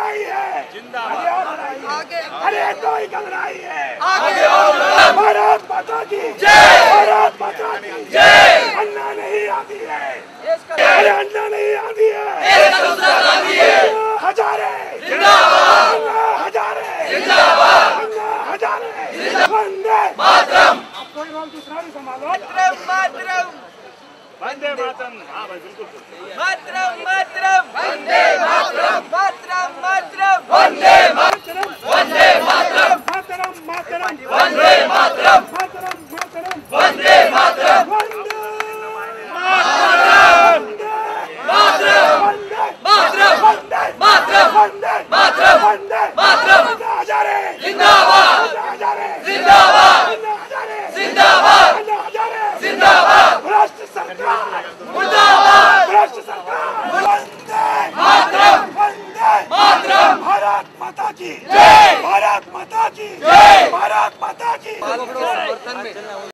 घबराई है, आगे अरे कोई घबराई है, आगे भारत माता की जय, भारत माता की जय। अन्ना नहीं आती है, अरे अन्ना नहीं आती है, हजारे जिंदाबाद, अन्ना हजारे जिंदाबाद, अन्ना हजारे वंदे मातरम। अब कोई रोल दूसरा भी संभालो। मातरम वंदे मातरम। हाँ भाई बिल्कुल मातरम मातरम वंदे मातरम मातरम मातरम वंदे मातरम, वंदे मातरम, मातरम मातरम, वंदे मातरम, मातरम मातरम, वंदे मातरम, वंदे मातरम, वंदे मातरम, वंदे मातरम, वंदे मातरम, वंदे मातरम। अन्ना हजारे जिंदाबाद, अन्ना हजारे जिंदाबाद, अन्ना हजारे जिंदाबाद, अन्ना हजारे जिंदाबाद। भ्रष्ट सरकार मुर्दाबाद, भ्रष्ट सरकार। वंदे मातरम, वंदे मातरम, भारत माता की जय, भारत माता की जय, भारत माता